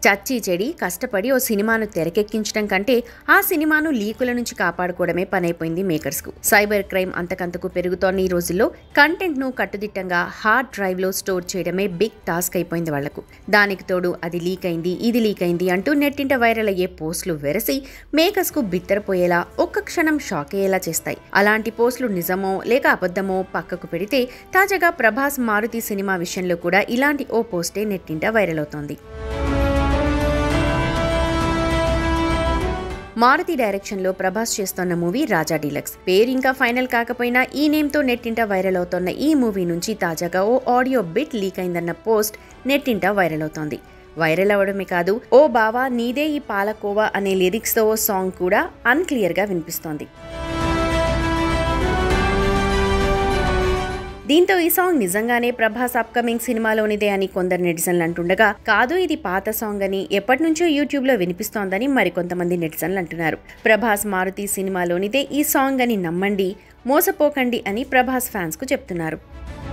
చచ్చి చెడి కష్టపడి ఓ సినిమాను తెరకెక్కించడం కంటే ఆ సినిమాను లీకుల నుంచి కాపాడుకోవడమే పనైపోయింది మేకర్స్కు. సైబర్ క్రైమ్ అంతకంతకు పెరుగుతోన్న ఈ రోజుల్లో కంటెంట్ను కట్టుదిట్టంగా హార్డ్ డ్రైవ్లో స్టోర్ చేయడమే బిగ్ టాస్క్ అయిపోయింది వాళ్లకు. దానికి తోడు అది లీక్ అయింది, ఇది లీక్ అయింది అంటూ నెట్టింట వైరల్ అయ్యే పోస్టులు వెరసి మేకర్స్కు బిత్తరపోయేలా, ఒక్క క్షణం షాక్ అయ్యేలా చేస్తాయి. అలాంటి పోస్టులు నిజమో లేక అబద్ధమో పక్కకు పెడితే తాజాగా ప్రభాస్ మారుతి సినిమా విషయంలో కూడా ఇలాంటి ఓ పోస్టే నెట్టింట వైరల్ అవుతోంది. మారుతి డైరెక్షన్లో ప్రభాస్ చేస్తోన్న మూవీ రాజా డీలక్స్. పేరు ఇంకా ఫైనల్ కాకపోయినా ఈ నేమ్తో నెట్టింట వైరల్ అవుతోన్న ఈ మూవీ నుంచి తాజాగా ఓ ఆడియో బిట్ లీక్ అయిందన్న పోస్ట్ నెట్టింట వైరల్ అవుతోంది. వైరల్ అవడమే కాదు, ఓ బావా నీదే ఈ పాలకోవా అనే లిరిక్స్తో ఓ సాంగ్ కూడా అన్క్లియర్గా వినిపిస్తోంది. దీంతో ఈ సాంగ్ నిజంగానే ప్రభాస్ అప్కమింగ్ సినిమాలోనిదే అని కొందరు నెటిజన్లు అంటుండగా, కాదు ఇది పాత సాంగ్ అని ఎప్పటి నుంచో యూట్యూబ్లో వినిపిస్తోందని మరికొంతమంది నెటిజన్లు అంటున్నారు. ప్రభాస్ మారుతి సినిమాలోనిదే ఈ సాంగ్ అని నమ్మండి, మోసపోకండి అని ప్రభాస్ ఫ్యాన్స్కు చెప్తున్నారు.